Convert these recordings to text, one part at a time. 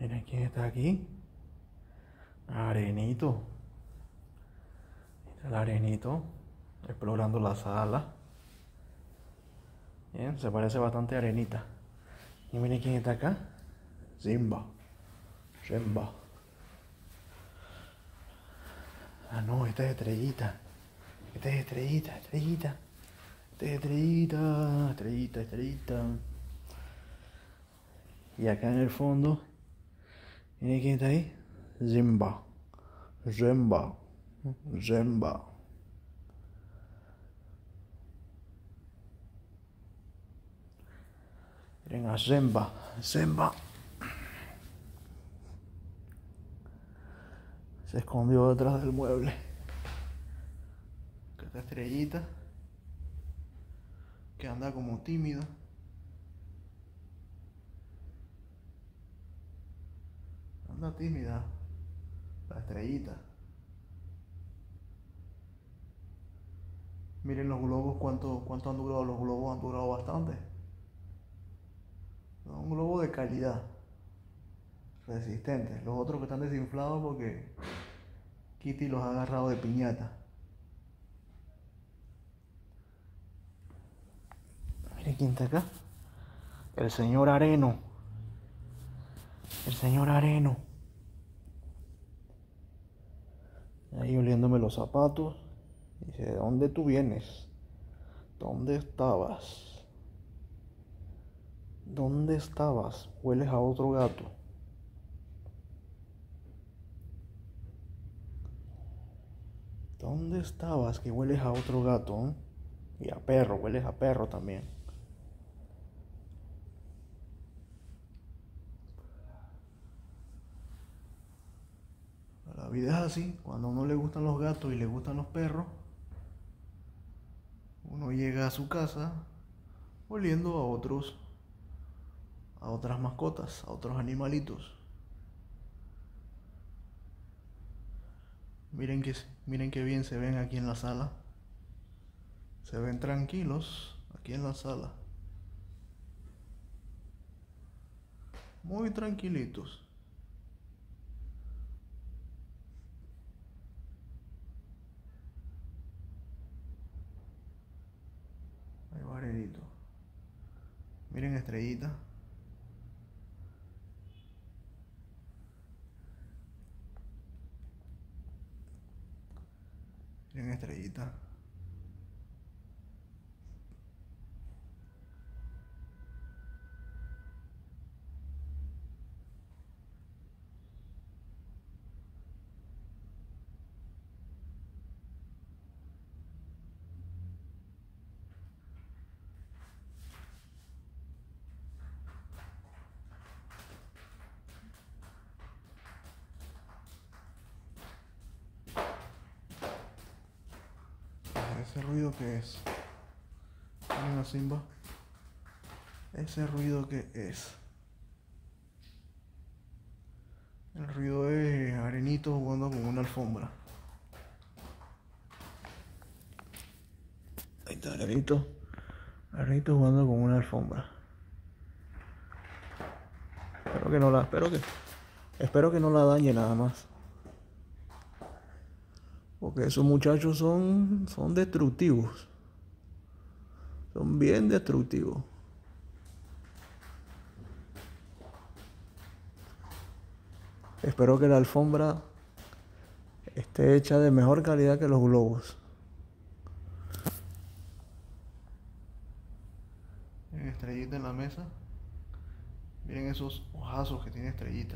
Miren quién está aquí. Arenito. Está el Arenito explorando la sala. Bien, se parece bastante a Arenita. Y miren quién está acá. Simba. Simba. Ah, no, esta es Estrellita. Esta es Estrellita, Estrellita. Esta es Estrellita, Estrellita, Estrellita. Y acá en el fondo, miren quién está ahí. Simba. Simba. Simba. Miren a Simba. Simba. Se escondió detrás del mueble. Acá está Estrellita, que anda como tímida. Anda tímida. La Estrellita. Miren los globos, cuánto han durado. Los globos han durado bastante. Son un globo de calidad. Resistentes. Los otros que están desinflados porque Kitty los ha agarrado de piñata. Miren quién está acá. El señor Areno. El señor Areno. Ahí oliéndome los zapatos. Dice, ¿de dónde tú vienes? ¿Dónde estabas? ¿Dónde estabas? Hueles a otro gato. ¿Dónde estabas que hueles a otro gato? ¿Eh? Y a perro, hueles a perro también. La vida es así, cuando a uno le gustan los gatos y le gustan los perros, uno llega a su casa oliendo a otras mascotas, a otros animalitos. Miren qué bien se ven aquí en la sala. Se ven tranquilos aquí en la sala. Muy tranquilitos. Ahí va Arenito. Miren Estrellita. Miren Estrellita. ¿Ese ruido qué es? Miren a Simba. ¿Ese ruido qué es? El ruido es Arenito jugando con una alfombra. Ahí está Arenito. Arenito jugando con una alfombra. Espero que no la dañe nada más. Porque esos muchachos son destructivos. Son bien destructivos. Espero que la alfombra esté hecha de mejor calidad que los globos. Miren Estrellita en la mesa. Miren esos ojazos que tiene Estrellita.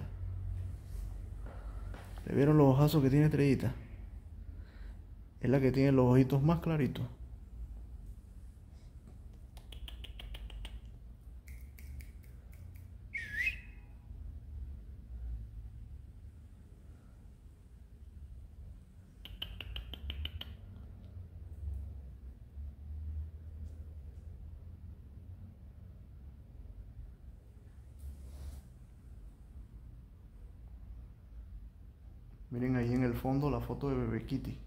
¿Le vieron los ojazos que tiene Estrellita? Es la que tiene los ojitos más claritos. Miren ahí en el fondo la foto de Bebé Kitty.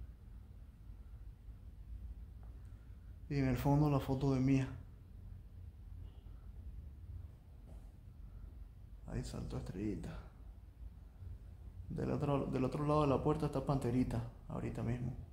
Y en el fondo la foto de Mía. Ahí saltó Estrellita. Del otro lado de la puerta está Panterita, ahorita mismo.